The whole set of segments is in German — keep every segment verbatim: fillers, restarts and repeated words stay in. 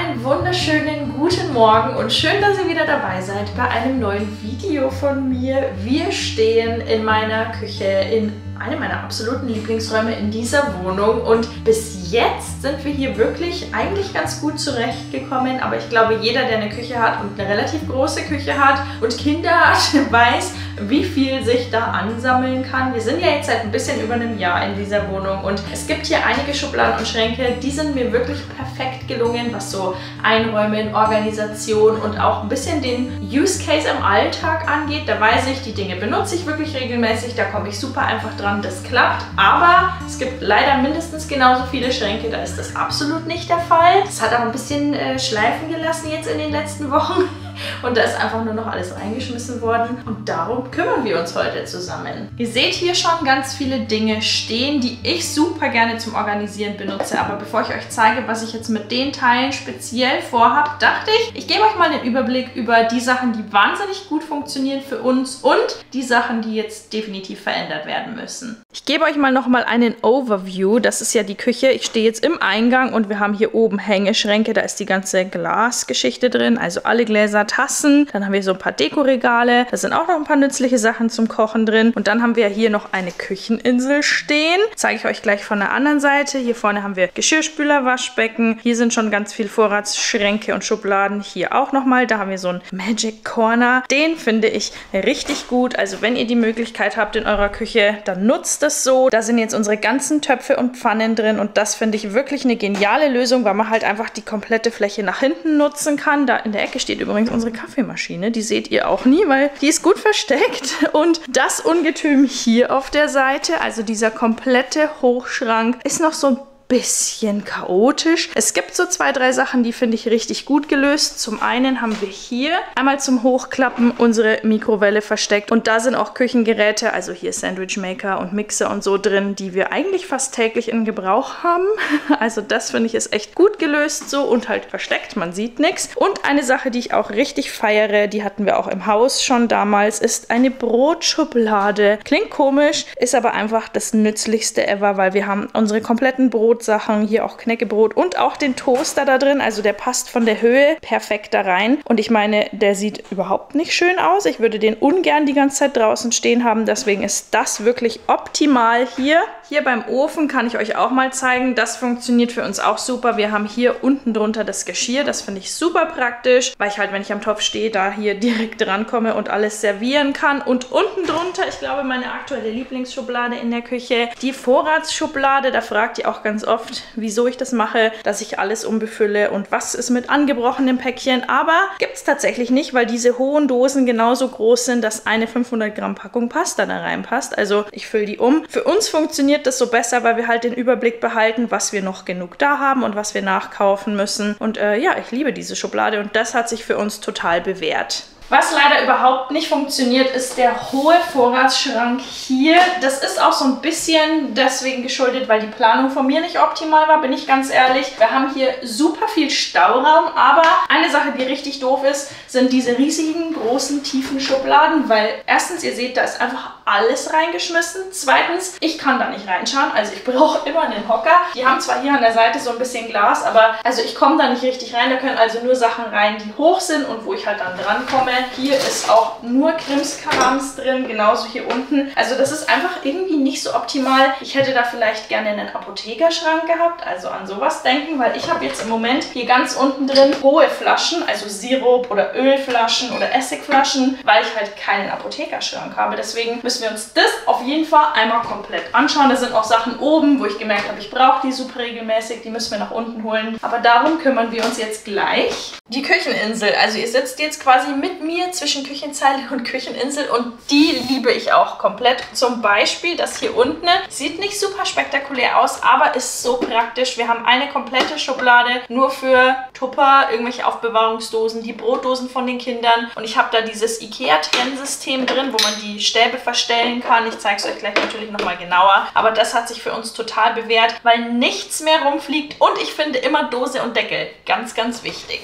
Einen wunderschönen guten Morgen und schön, dass ihr wieder dabei seid bei einem neuen Video von mir. Wir stehen in meiner Küche in einem meiner absoluten Lieblingsräume in dieser Wohnung und bis jetzt sind wir hier wirklich eigentlich ganz gut zurechtgekommen, aber ich glaube, jeder, der eine Küche hat und eine relativ große Küche hat und Kinder hat, weiß, wie viel sich da ansammeln kann. Wir sind ja jetzt seit ein bisschen über einem Jahr in dieser Wohnung und es gibt hier einige Schubladen und Schränke, die sind mir wirklich perfekt gelungen, was so Einräumen, Organisation und auch ein bisschen den Use Case im Alltag angeht. Da weiß ich, die Dinge benutze ich wirklich regelmäßig, da komme ich super einfach dran. Das klappt, aber es gibt leider mindestens genauso viele Schränke, da ist das absolut nicht der Fall. Es hat auch ein bisschen äh, schleifen gelassen jetzt in den letzten Wochen. Und da ist einfach nur noch alles reingeschmissen worden. Und darum kümmern wir uns heute zusammen. Ihr seht hier schon ganz viele Dinge stehen, die ich super gerne zum Organisieren benutze. Aber bevor ich euch zeige, was ich jetzt mit den Teilen speziell vorhabe, dachte ich, ich gebe euch mal den Überblick über die Sachen, die wahnsinnig gut funktionieren für uns und die Sachen, die jetzt definitiv verändert werden müssen. Ich gebe euch mal nochmal einen Overview. Das ist ja die Küche. Ich stehe jetzt im Eingang und wir haben hier oben Hängeschränke. Da ist die ganze Glasgeschichte drin, also alle Gläser, Tassen. Dann haben wir so ein paar Dekoregale. Da sind auch noch ein paar nützliche Sachen zum Kochen drin. Und dann haben wir hier noch eine Kücheninsel stehen. Zeige ich euch gleich von der anderen Seite. Hier vorne haben wir Geschirrspüler, Waschbecken. Hier sind schon ganz viel Vorratsschränke und Schubladen. Hier auch nochmal. Da haben wir so einen Magic Corner. Den finde ich richtig gut. Also wenn ihr die Möglichkeit habt in eurer Küche, dann nutzt das so. Da sind jetzt unsere ganzen Töpfe und Pfannen drin. Und das finde ich wirklich eine geniale Lösung, weil man halt einfach die komplette Fläche nach hinten nutzen kann. Da in der Ecke steht übrigens unsere Kaffeemaschine, die seht ihr auch nie, weil die ist gut versteckt. Und das Ungetüm hier auf der Seite, also dieser komplette Hochschrank, ist noch so ein bisschen chaotisch. Es gibt so zwei, drei Sachen, die finde ich richtig gut gelöst. Zum einen haben wir hier einmal zum Hochklappen unsere Mikrowelle versteckt und da sind auch Küchengeräte, also hier Sandwichmaker und Mixer und so drin, die wir eigentlich fast täglich in Gebrauch haben. Also das finde ich ist echt gut gelöst so und halt versteckt, man sieht nichts. Und eine Sache, die ich auch richtig feiere, die hatten wir auch im Haus schon damals, ist eine Brotschublade. Klingt komisch, ist aber einfach das Nützlichste ever, weil wir haben unsere kompletten Brot Sachen, hier auch Knäckebrot und auch den Toaster da drin, also der passt von der Höhe perfekt da rein und ich meine, der sieht überhaupt nicht schön aus. Ich würde den ungern die ganze Zeit draußen stehen haben, deswegen ist das wirklich optimal hier. Hier beim Ofen kann ich euch auch mal zeigen, das funktioniert für uns auch super. Wir haben hier unten drunter das Geschirr, das finde ich super praktisch, weil ich halt, wenn ich am Topf stehe, da hier direkt rankomme und alles servieren kann. Und unten drunter, ich glaube, meine aktuelle Lieblingsschublade in der Küche, die Vorratsschublade, da fragt ihr auch ganz oft, wieso ich das mache, dass ich alles umbefülle und was ist mit angebrochenen Päckchen, aber gibt es tatsächlich nicht, weil diese hohen Dosen genauso groß sind, dass eine fünfhundert Gramm Packung Pasta da reinpasst. Also ich fülle die um. Für uns funktioniert das so besser, weil wir halt den Überblick behalten, was wir noch genug da haben und was wir nachkaufen müssen. Und äh, ja, ich liebe diese Schublade und das hat sich für uns total bewährt. Was leider überhaupt nicht funktioniert, ist der hohe Vorratsschrank hier. Das ist auch so ein bisschen deswegen geschuldet, weil die Planung von mir nicht optimal war, bin ich ganz ehrlich. Wir haben hier super viel Stauraum, aber eine Sache, die richtig doof ist, sind diese riesigen, großen, tiefen Schubladen, weil erstens, ihr seht, da ist einfach alles reingeschmissen. Zweitens, ich kann da nicht reinschauen, also ich brauche immer einen Hocker. Die haben zwar hier an der Seite so ein bisschen Glas, aber also ich komme da nicht richtig rein. Da können also nur Sachen rein, die hoch sind und wo ich halt dann dran komme. Hier ist auch nur Krimskrams drin, genauso hier unten. Also das ist einfach irgendwie nicht so optimal. Ich hätte da vielleicht gerne einen Apothekerschrank gehabt, also an sowas denken, weil ich habe jetzt im Moment hier ganz unten drin hohe Flaschen, also Sirup oder Ölflaschen oder Essigflaschen, weil ich halt keinen Apothekerschrank habe. Deswegen müssen wir uns das auf jeden Fall einmal komplett anschauen. Da sind auch Sachen oben, wo ich gemerkt habe, ich brauche die super regelmäßig, die müssen wir nach unten holen. Aber darum kümmern wir uns jetzt gleich. Die Kücheninsel, also ihr sitzt jetzt quasi mit mir zwischen Küchenzeile und Kücheninsel und die liebe ich auch komplett. Zum Beispiel das hier unten, sieht nicht super spektakulär aus, aber ist so praktisch. Wir haben eine komplette Schublade nur für Tupper, irgendwelche Aufbewahrungsdosen, die Brotdosen von den Kindern und ich habe da dieses IKEA-Trennsystem drin, wo man die Stäbe verstellen kann. Ich zeige es euch gleich natürlich nochmal genauer, aber das hat sich für uns total bewährt, weil nichts mehr rumfliegt und ich finde immer Dose und Deckel ganz, ganz wichtig.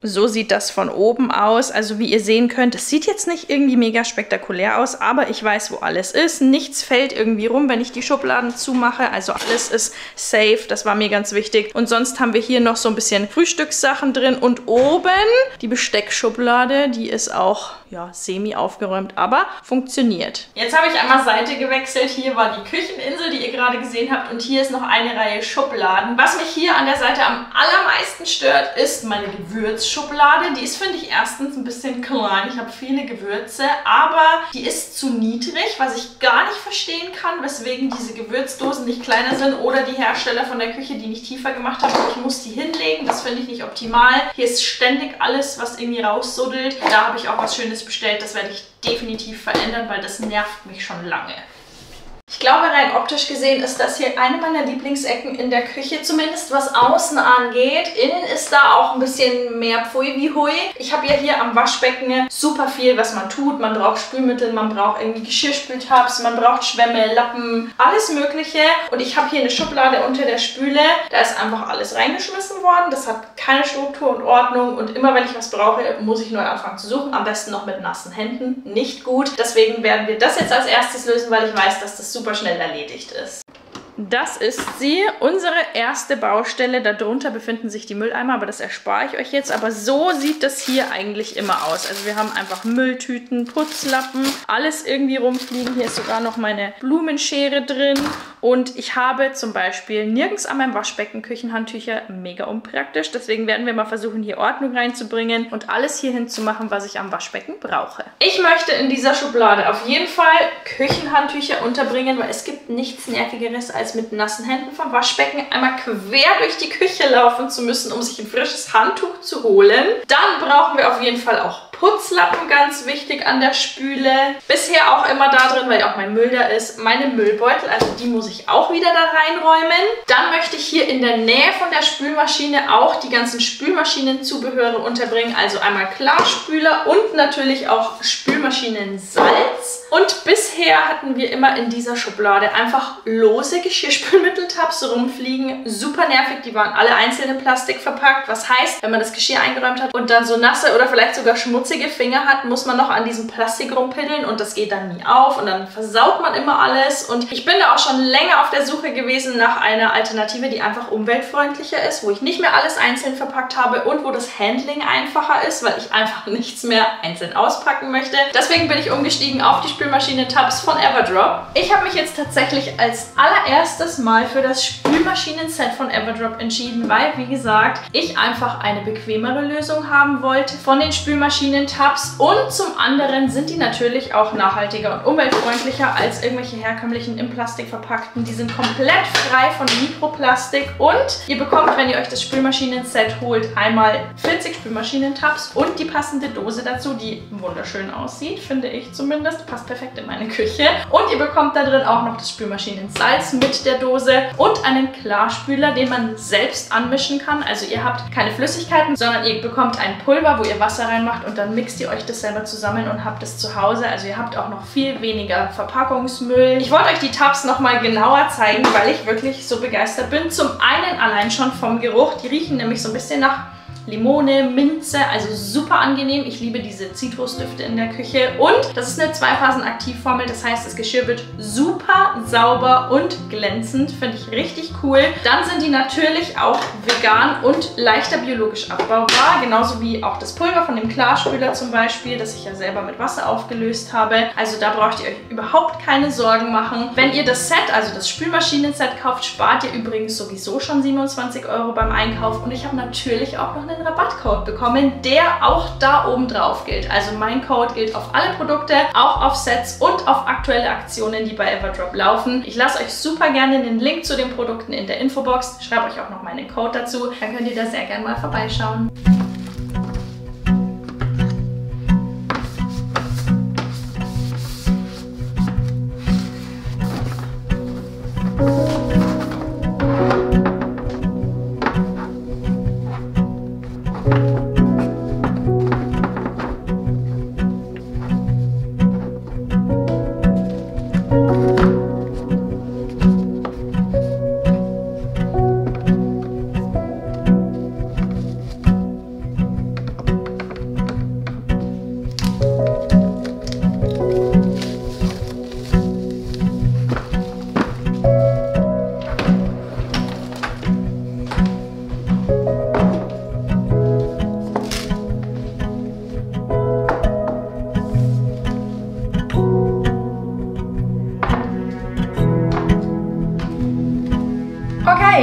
So sieht das von oben aus. Also wie ihr sehen könnt, es sieht jetzt nicht irgendwie mega spektakulär aus, aber ich weiß, wo alles ist. Nichts fällt irgendwie rum, wenn ich die Schubladen zumache. Also alles ist safe, das war mir ganz wichtig. Und sonst haben wir hier noch so ein bisschen Frühstückssachen drin. Und oben die Besteckschublade, die ist auch ja, semi aufgeräumt, aber funktioniert. Jetzt habe ich einmal Seite gewechselt. Hier war die Kücheninsel, die ihr gerade gesehen habt. Und hier ist noch eine Reihe Schubladen. Was mich hier an der Seite am allermeisten stört, ist meine Gewürzschublade. Schublade. Die ist, finde ich, erstens ein bisschen klein. Ich habe viele Gewürze, aber die ist zu niedrig, was ich gar nicht verstehen kann, weswegen diese Gewürzdosen nicht kleiner sind oder die Hersteller von der Küche die nicht tiefer gemacht haben. Ich muss die hinlegen. Das finde ich nicht optimal. Hier ist ständig alles, was irgendwie raussuddelt. Da habe ich auch was Schönes bestellt. Das werde ich definitiv verändern, weil das nervt mich schon lange. Ich glaube, rein optisch gesehen ist das hier eine meiner Lieblingsecken in der Küche, zumindest was außen angeht. Innen ist da auch ein bisschen mehr Pfui wie Hui. Ich habe ja hier am Waschbecken super viel, was man tut. Man braucht Spülmittel, man braucht irgendwie Geschirrspültabs, man braucht Schwämme, Lappen, alles mögliche. Und ich habe hier eine Schublade unter der Spüle. Da ist einfach alles reingeschmissen worden. Das hat keine Struktur und Ordnung. Und immer wenn ich was brauche, muss ich neu anfangen zu suchen. Am besten noch mit nassen Händen. Nicht gut. Deswegen werden wir das jetzt als erstes lösen, weil ich weiß, dass das super schnell erledigt ist. Das ist sie, unsere erste Baustelle. Darunter befinden sich die Mülleimer, aber das erspare ich euch jetzt. Aber so sieht das hier eigentlich immer aus. Also wir haben einfach Mülltüten, Putzlappen, alles irgendwie rumfliegen. Hier ist sogar noch meine Blumenschere drin. Und ich habe zum Beispiel nirgends an meinem Waschbecken Küchenhandtücher. Mega unpraktisch. Deswegen werden wir mal versuchen, hier Ordnung reinzubringen und alles hier hinzumachen, was ich am Waschbecken brauche. Ich möchte in dieser Schublade auf jeden Fall Küchenhandtücher unterbringen, weil es gibt nichts Nervigeres als mit nassen Händen vom Waschbecken einmal quer durch die Küche laufen zu müssen, um sich ein frisches Handtuch zu holen. Dann brauchen wir auf jeden Fall auch Putzlappen, ganz wichtig an der Spüle. Bisher auch immer da drin, weil auch mein Müll da ist. Meine Müllbeutel, also die muss ich auch wieder da reinräumen. Dann möchte ich hier in der Nähe von der Spülmaschine auch die ganzen Spülmaschinenzubehöre unterbringen. Also einmal Klarspüler und natürlich auch Spülmaschinensalz. Und bisher hatten wir immer in dieser Schublade einfach lose Geschirrspülmitteltabs rumfliegen. Super nervig, die waren alle einzeln in Plastik verpackt. Was heißt, wenn man das Geschirr eingeräumt hat und dann so nasse oder vielleicht sogar schmutzige Finger hat, muss man noch an diesem Plastik rumpiddeln und das geht dann nie auf und dann versaut man immer alles. Und ich bin da auch schon länger auf der Suche gewesen nach einer Alternative, die einfach umweltfreundlicher ist, wo ich nicht mehr alles einzeln verpackt habe und wo das Handling einfacher ist, weil ich einfach nichts mehr einzeln auspacken möchte. Deswegen bin ich umgestiegen auf die Spülmaschinen-Tabs von Everdrop. Ich habe mich jetzt tatsächlich als allererstes Mal für das Spülmaschinen-Set von Everdrop entschieden, weil, wie gesagt, ich einfach eine bequemere Lösung haben wollte von den Spülmaschinen-Tabs und zum anderen sind die natürlich auch nachhaltiger und umweltfreundlicher als irgendwelche herkömmlichen in Plastik verpackten. Die sind komplett frei von Mikroplastik und ihr bekommt, wenn ihr euch das Spülmaschinen-Set holt, einmal vierzig Spülmaschinen-Tabs und die passende Dose dazu, die wunderschön aussieht, finde ich zumindest. Passt perfekt in meine Küche. Und ihr bekommt da drin auch noch das Spülmaschinen-Salz mit der Dose und einen Klarspüler, den man selbst anmischen kann. Also ihr habt keine Flüssigkeiten, sondern ihr bekommt ein Pulver, wo ihr Wasser reinmacht und dann mixt ihr euch das selber zusammen und habt es zu Hause. Also ihr habt auch noch viel weniger Verpackungsmüll. Ich wollte euch die Tabs nochmal genauer zeigen, weil ich wirklich so begeistert bin. Zum einen allein schon vom Geruch. Die riechen nämlich so ein bisschen nach Limone, Minze, also super angenehm. Ich liebe diese Zitrusdüfte in der Küche. Und das ist eine Zwei-Phasen-Aktivformel, das heißt, das Geschirr wird super sauber und glänzend. Finde ich richtig cool. Dann sind die natürlich auch vegan und leichter biologisch abbaubar. Genauso wie auch das Pulver von dem Klarspüler zum Beispiel, das ich ja selber mit Wasser aufgelöst habe. Also da braucht ihr euch überhaupt keine Sorgen machen. Wenn ihr das Set, also das Spülmaschinen-Set kauft, spart ihr übrigens sowieso schon siebenundzwanzig Euro beim Einkauf. Und ich habe natürlich auch noch eine einen Rabattcode bekommen, der auch da oben drauf gilt. Also mein Code gilt auf alle Produkte, auch auf Sets und auf aktuelle Aktionen, die bei Everdrop laufen. Ich lasse euch super gerne den Link zu den Produkten in der Infobox. Schreibe euch auch noch meinen Code dazu. Dann könnt ihr da sehr gerne mal vorbeischauen.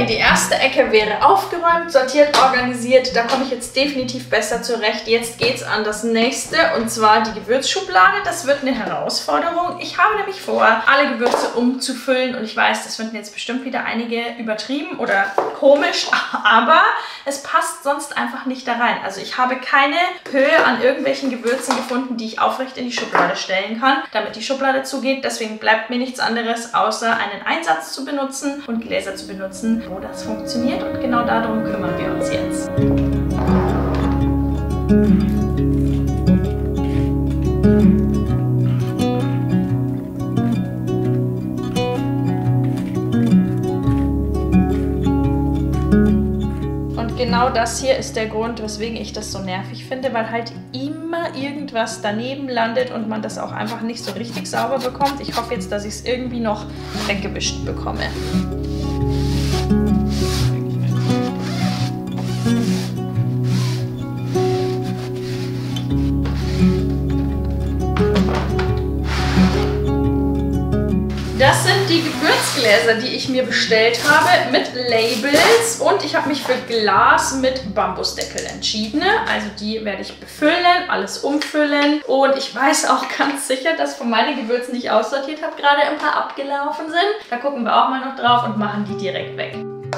Okay, die erste Ecke wäre aufgeräumt, sortiert, organisiert. Da komme ich jetzt definitiv besser zurecht. Jetzt geht es an das nächste und zwar die Gewürzschublade. Das wird eine Herausforderung. Ich habe nämlich vor, alle Gewürze umzufüllen und ich weiß, das finden jetzt bestimmt wieder einige übertrieben oder komisch, aber es passt sonst einfach nicht da rein. Also ich habe keine Höhe an irgendwelchen Gewürzen gefunden, die ich aufrecht in die Schublade stellen kann, damit die Schublade zugeht. Deswegen bleibt mir nichts anderes, außer einen Einsatz zu benutzen und Gläser zu benutzen, wo das funktioniert. Und genau darum kümmern wir uns jetzt. Genau das hier ist der Grund, weswegen ich das so nervig finde, weil halt immer irgendwas daneben landet und man das auch einfach nicht so richtig sauber bekommt. Ich hoffe jetzt, dass ich es irgendwie noch weggewischt bekomme. Das sind die Gewürzgläser, die ich mir bestellt habe mit Labels und ich habe mich für Glas mit Bambusdeckel entschieden. Also die werde ich befüllen, alles umfüllen und ich weiß auch ganz sicher, dass von meinen Gewürzen, die ich aussortiert habe, gerade ein paar abgelaufen sind. Da gucken wir auch mal noch drauf und machen die direkt weg.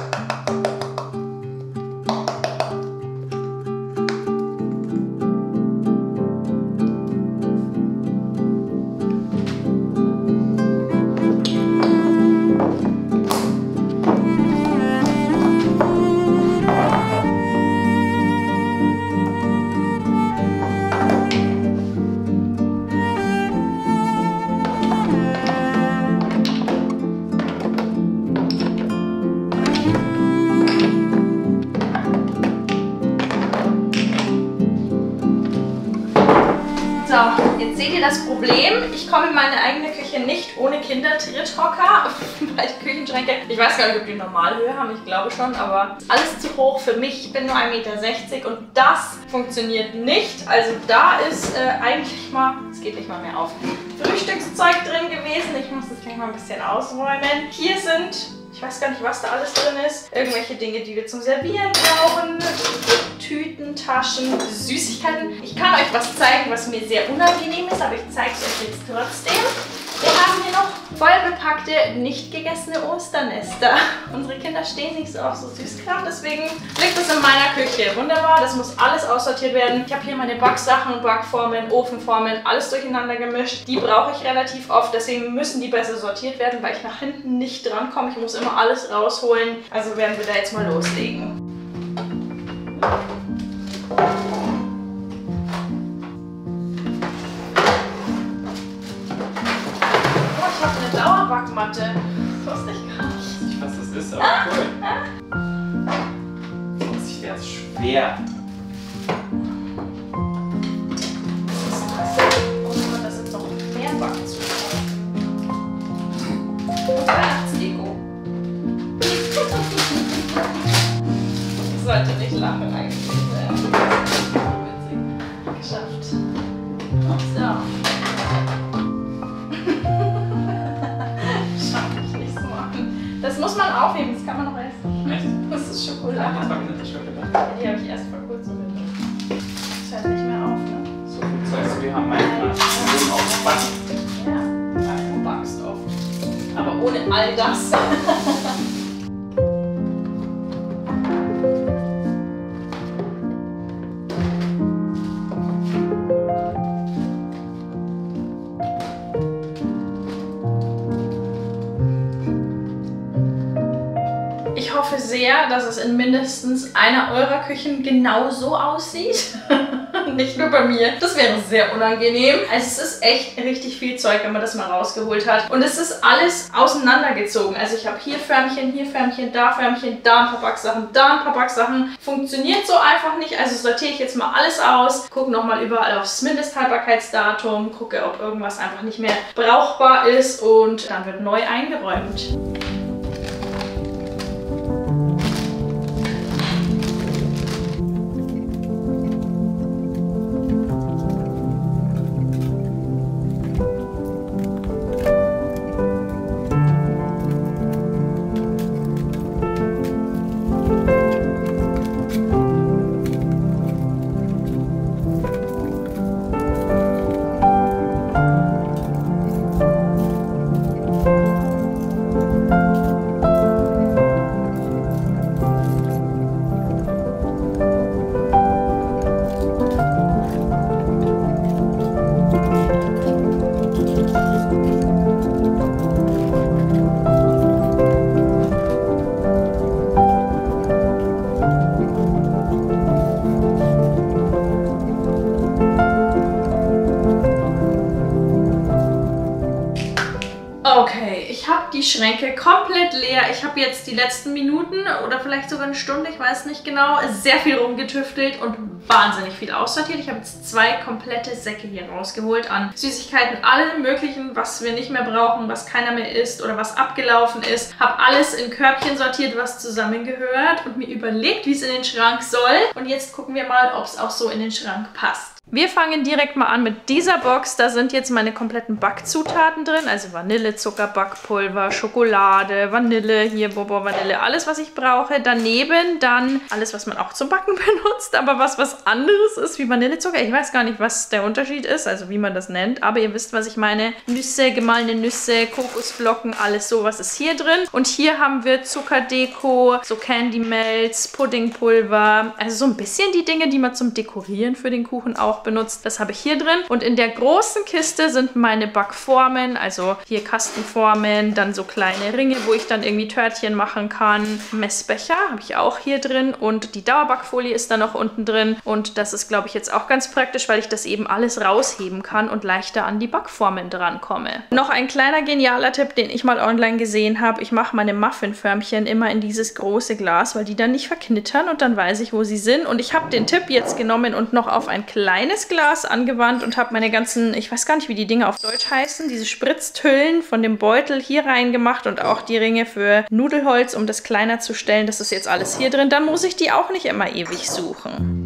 So, jetzt seht ihr das Problem. Ich komme in meine eigene Küche nicht ohne Kindertritthocker, weil die Küchenschränke, ich weiß gar nicht, ob die Normalhöhe haben, ich glaube schon, aber alles zu hoch für mich. Ich bin nur ein Meter sechzig und das funktioniert nicht. Also da ist äh, eigentlich mal, es geht nicht mal mehr auf, Frühstückszeug drin gewesen. Ich muss das gleich mal ein bisschen ausräumen. Hier sind, ich weiß gar nicht, was da alles drin ist, irgendwelche Dinge, die wir zum Servieren brauchen. Tüten, Taschen, Süßigkeiten. Ich kann euch was zeigen, was mir sehr unangenehm ist, aber ich zeige es euch jetzt trotzdem. Wir haben hier noch voll bepackte, nicht gegessene Osternester. Unsere Kinder stehen nicht so auf so Süßkram, deswegen liegt es in meiner Küche. Wunderbar, das muss alles aussortiert werden. Ich habe hier meine Backsachen, Backformen, Ofenformen, alles durcheinander gemischt. Die brauche ich relativ oft, deswegen müssen die besser sortiert werden, weil ich nach hinten nicht dran komme. Ich muss immer alles rausholen, also werden wir da jetzt mal loslegen. Dauerbackmatte. Das wusste ich gar nicht. Ich weiß, was das ist, aber cool. Das wäre jetzt schwer. Was ist das? Oh, das sind noch mehr Backzutaten. Weihnachtsdeko. Ich sollte nicht lachen eigentlich. Witzig. Geschafft. So. Das muss man aufheben, das kann man noch essen. Echt? Das ist Schokolade. Das war eine Schokolade. Die habe ich erst vor kurzem mit. Das hört nicht mehr auf, ne? So viel Zeug, wir haben einen auf Backen. Ja, du backst oft. Aber ohne all das. Ich hoffe sehr, dass es in mindestens einer eurer Küchen genau so aussieht. Nicht nur bei mir. Das wäre sehr unangenehm. Also es ist echt richtig viel Zeug, wenn man das mal rausgeholt hat. Und es ist alles auseinandergezogen. Also ich habe hier Förmchen, hier Förmchen, da Förmchen, da ein paar Backsachen, da ein paar Backsachen. Funktioniert so einfach nicht. Also sortiere ich jetzt mal alles aus. Gucke nochmal überall aufs Mindesthaltbarkeitsdatum. Gucke, ob irgendwas einfach nicht mehr brauchbar ist. Und dann wird neu eingeräumt. die Schränke komplett leer. Ich habe jetzt die letzten Minuten oder vielleicht sogar eine Stunde, ich weiß nicht genau, sehr viel rumgetüftelt und wahnsinnig viel aussortiert. Ich habe jetzt zwei komplette Säcke hier rausgeholt an Süßigkeiten, alle möglichen, was wir nicht mehr brauchen, was keiner mehr isst oder was abgelaufen ist. Habe alles in Körbchen sortiert, was zusammengehört und mir überlegt, wie es in den Schrank soll. Und jetzt gucken wir mal, ob es auch so in den Schrank passt. Wir fangen direkt mal an mit dieser Box. Da sind jetzt meine kompletten Backzutaten drin. Also Vanille, Zucker, Backpulver, Schokolade, Vanille, hier Bobo Vanille, alles, was ich brauche. Daneben dann alles, was man auch zum Backen benutzt, aber was was anderes ist wie Vanillezucker. Ich weiß gar nicht, was der Unterschied ist, also wie man das nennt. Aber ihr wisst, was ich meine. Nüsse, gemahlene Nüsse, Kokosflocken, alles sowas ist hier drin. Und hier haben wir Zuckerdeko, so Candy Melts, Puddingpulver. Also so ein bisschen die Dinge, die man zum Dekorieren für den Kuchen auch benutzt. Das habe ich hier drin. Und in der großen Kiste sind meine Backformen, also hier Kastenformen, dann so kleine Ringe, wo ich dann irgendwie Törtchen machen kann. Messbecher habe ich auch hier drin und die Dauerbackfolie ist da noch unten drin. Und das ist, glaube ich, jetzt auch ganz praktisch, weil ich das eben alles rausheben kann und leichter an die Backformen drankomme. Noch ein kleiner genialer Tipp, den ich mal online gesehen habe. Ich mache meine Muffinförmchen immer in dieses große Glas, weil die dann nicht verknittern und dann weiß ich, wo sie sind. Und ich habe den Tipp jetzt genommen und noch auf ein kleines Glas angewandt und habe meine ganzen, ich weiß gar nicht, wie die Dinge auf Deutsch heißen, diese Spritzthüllen von dem Beutel hier reingemacht und auch die Ringe für Nudelholz, um das kleiner zu stellen. Das ist jetzt alles hier drin. Dann muss ich die auch nicht immer ewig suchen.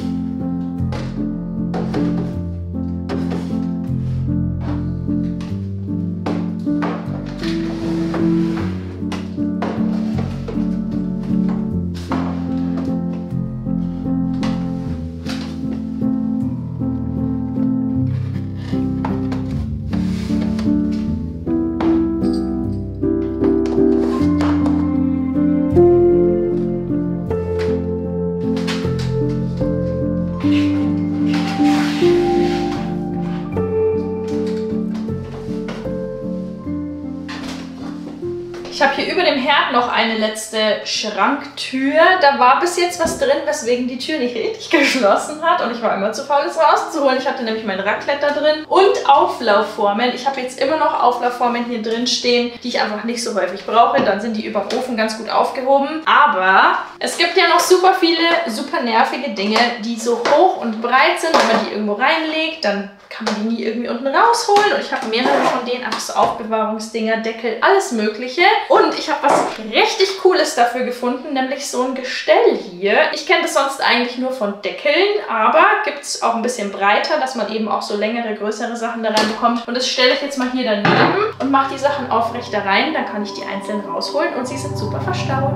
Ich habe hier über dem Herd noch eine letzte Schranktür. Da war bis jetzt was drin, weswegen die Tür nicht richtig geschlossen hat. Und ich war immer zu faul, es rauszuholen. Ich hatte nämlich mein Raclette da drin und Auflaufformen. Ich habe jetzt immer noch Auflaufformen hier drin stehen, die ich einfach nicht so häufig brauche. Dann sind die über dem Ofen ganz gut aufgehoben. Aber es gibt ja noch super viele, super nervige Dinge, die so hoch und breit sind. Wenn man die irgendwo reinlegt, dann kann man die nie irgendwie unten rausholen. Und ich habe mehrere von denen, einfach so Aufbewahrungsdinger, Deckel, alles mögliche. Und ich habe was richtig Cooles dafür gefunden, nämlich so ein Gestell hier. Ich kenne das sonst eigentlich nur von Deckeln, aber gibt es auch ein bisschen breiter, dass man eben auch so längere, größere Sachen da rein bekommt. Und das stelle ich jetzt mal hier daneben und mache die Sachen aufrecht da rein. Dann kann ich die einzeln rausholen und sie sind super verstaut.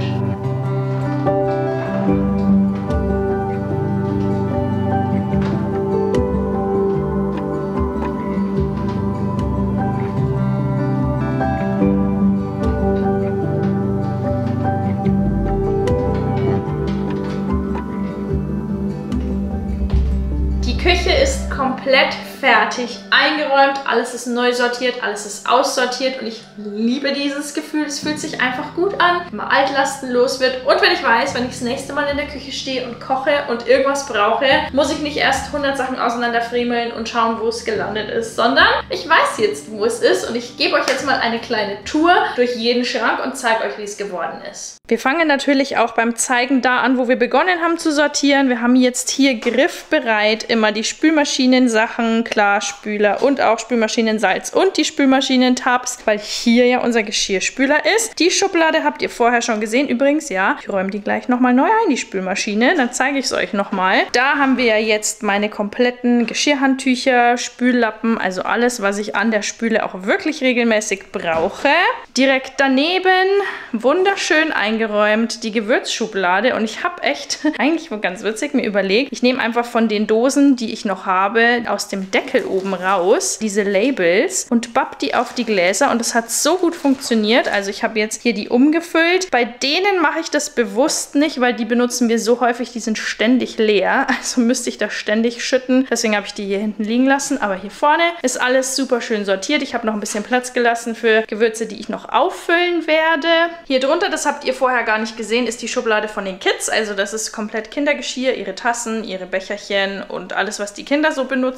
Die Küche ist komplett fertig eingeräumt, alles ist neu sortiert, alles ist aussortiert und ich liebe dieses Gefühl. Es fühlt sich einfach gut an, wenn man Altlasten los wird. Und wenn ich weiß, wenn ich das nächste Mal in der Küche stehe und koche und irgendwas brauche, muss ich nicht erst hundert Sachen auseinanderfriemeln und schauen, wo es gelandet ist, sondern ich weiß jetzt, wo es ist und ich gebe euch jetzt mal eine kleine Tour durch jeden Schrank und zeige euch, wie es geworden ist. Wir fangen natürlich auch beim Zeigen da an, wo wir begonnen haben zu sortieren. Wir haben jetzt hier griffbereit immer die Spülmaschinensachen, Klarspüler und auch Spülmaschinensalz und die Spülmaschinentabs, weil hier ja unser Geschirrspüler ist. Die Schublade habt ihr vorher schon gesehen. Übrigens, ja, ich räume die gleich nochmal neu ein, die Spülmaschine. Dann zeige ich es euch nochmal. Da haben wir ja jetzt meine kompletten Geschirrhandtücher, Spüllappen, also alles, was ich an der Spüle auch wirklich regelmäßig brauche. Direkt daneben, wunderschön eingeräumt, die Gewürzschublade. Und ich habe echt, eigentlich ganz witzig, mir überlegt, ich nehme einfach von den Dosen, die ich noch habe, aus dem Deckel oben raus, diese Labels und bapp die auf die Gläser und das hat so gut funktioniert. Also ich habe jetzt hier die umgefüllt. Bei denen mache ich das bewusst nicht, weil die benutzen wir so häufig, die sind ständig leer. Also müsste ich das ständig schütten. Deswegen habe ich die hier hinten liegen lassen. Aber hier vorne ist alles super schön sortiert. Ich habe noch ein bisschen Platz gelassen für Gewürze, die ich noch auffüllen werde. Hier drunter, das habt ihr vorher gar nicht gesehen, ist die Schublade von den Kids. Also das ist komplett Kindergeschirr, ihre Tassen, ihre Becherchen und alles, was die Kinder so benutzen. Da können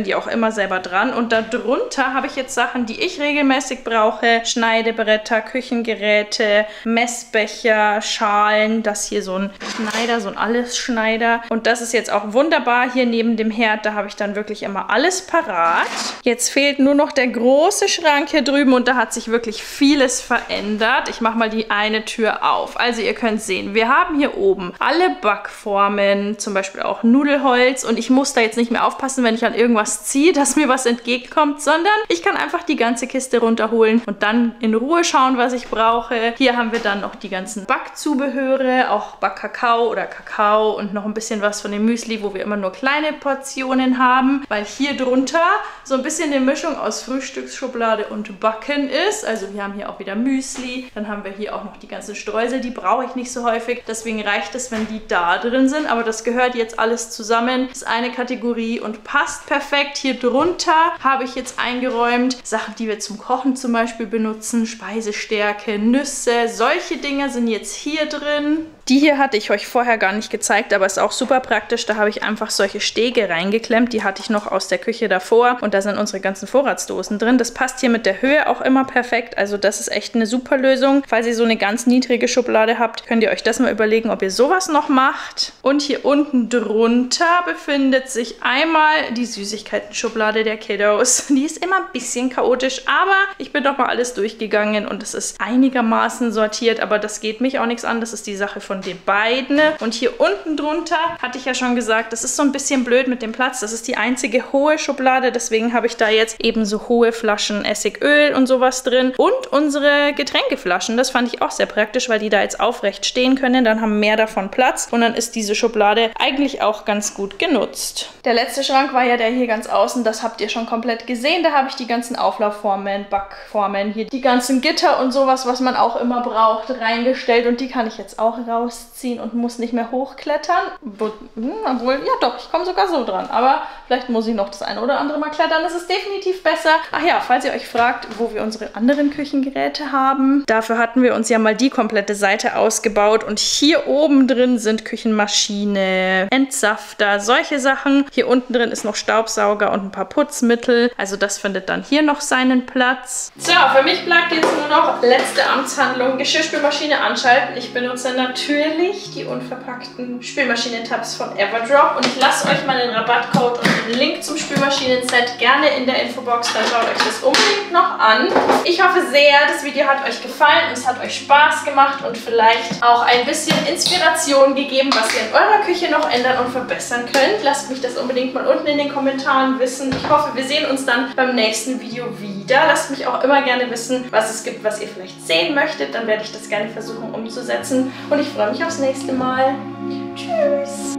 die auch immer selber dran. Und darunter habe ich jetzt Sachen, die ich regelmäßig brauche. Schneidebretter, Küchengeräte, Messbecher, Schalen. Das hier so ein Schneider, so ein Allesschneider. Und das ist jetzt auch wunderbar hier neben dem Herd. Da habe ich dann wirklich immer alles parat. Jetzt fehlt nur noch der große Schrank hier drüben und da hat sich wirklich vieles verändert. Ich mache mal die eine Tür auf. Also ihr könnt sehen, wir haben hier oben alle Backformen, zum Beispiel auch Nudelholz und ich muss da jetzt nicht mehr aufpassen, wenn ich an irgendwas ziehe, dass mir was entgegenkommt, sondern ich kann einfach die ganze Kiste runterholen und dann in Ruhe schauen, was ich brauche. Hier haben wir dann noch die ganzen Backzubehöre, auch Backkakao oder Kakao und noch ein bisschen was von dem Müsli, wo wir immer nur kleine Portionen haben, weil hier drunter so ein bisschen eine Mischung aus Frühstücksschublade und Backen ist. Also wir haben hier auch wieder Müsli, dann haben wir hier auch noch die ganzen Streusel, die brauche ich nicht so häufig, deswegen reicht es, wenn die da drin sind, aber das gehört jetzt alles zusammen, ist eine Kategorie und passt perfekt. Hier drunter habe ich jetzt eingeräumt Sachen, die wir zum Kochen zum Beispiel benutzen, Speisestärke, Nüsse, solche Dinge sind jetzt hier drin. Die hier hatte ich euch vorher gar nicht gezeigt, aber ist auch super praktisch. Da habe ich einfach solche Stege reingeklemmt. Die hatte ich noch aus der Küche davor. Und da sind unsere ganzen Vorratsdosen drin. Das passt hier mit der Höhe auch immer perfekt. Also das ist echt eine super Lösung. Falls ihr so eine ganz niedrige Schublade habt, könnt ihr euch das mal überlegen, ob ihr sowas noch macht. Und hier unten drunter befindet sich einmal die Süßigkeiten-Schublade der Kiddos. Die ist immer ein bisschen chaotisch, aber ich bin doch mal alles durchgegangen und es ist einigermaßen sortiert. Aber das geht mich auch nichts an. Das ist die Sache von den beiden. Und hier unten drunter hatte ich ja schon gesagt, das ist so ein bisschen blöd mit dem Platz. Das ist die einzige hohe Schublade, deswegen habe ich da jetzt eben so hohe Flaschen Essigöl und sowas drin. Und unsere Getränkeflaschen, das fand ich auch sehr praktisch, weil die da jetzt aufrecht stehen können. Dann haben mehr davon Platz und dann ist diese Schublade eigentlich auch ganz gut genutzt. Der letzte Schrank war ja der hier ganz außen, das habt ihr schon komplett gesehen. Da habe ich die ganzen Auflaufformen, Backformen, hier die ganzen Gitter und sowas, was man auch immer braucht, reingestellt und die kann ich jetzt auch raus ziehen und muss nicht mehr hochklettern. Obwohl, ja doch, ich komme sogar so dran. Aber vielleicht muss ich noch das eine oder andere mal klettern. Das ist definitiv besser. Ach ja, falls ihr euch fragt, wo wir unsere anderen Küchengeräte haben. Dafür hatten wir uns ja mal die komplette Seite ausgebaut. Und hier oben drin sind Küchenmaschine, Entsafter, solche Sachen. Hier unten drin ist noch Staubsauger und ein paar Putzmittel. Also das findet dann hier noch seinen Platz. So, für mich bleibt jetzt nur noch letzte Amtshandlung. Geschirrspülmaschine anschalten. Ich benutze natürlich die unverpackten Spülmaschinen-Tabs von Everdrop und ich lasse euch mal den Rabattcode und den Link zum Spülmaschinen-Set gerne in der Infobox, dann schaut euch das unbedingt noch an. Ich hoffe sehr, das Video hat euch gefallen und es hat euch Spaß gemacht und vielleicht auch ein bisschen Inspiration gegeben, was ihr in eurer Küche noch ändern und verbessern könnt. Lasst mich das unbedingt mal unten in den Kommentaren wissen. Ich hoffe, wir sehen uns dann beim nächsten Video wieder. Lasst mich auch immer gerne wissen, was es gibt, was ihr vielleicht sehen möchtet. Dann werde ich das gerne versuchen umzusetzen und ich freue mich aufs nächste Mal. Tschüss!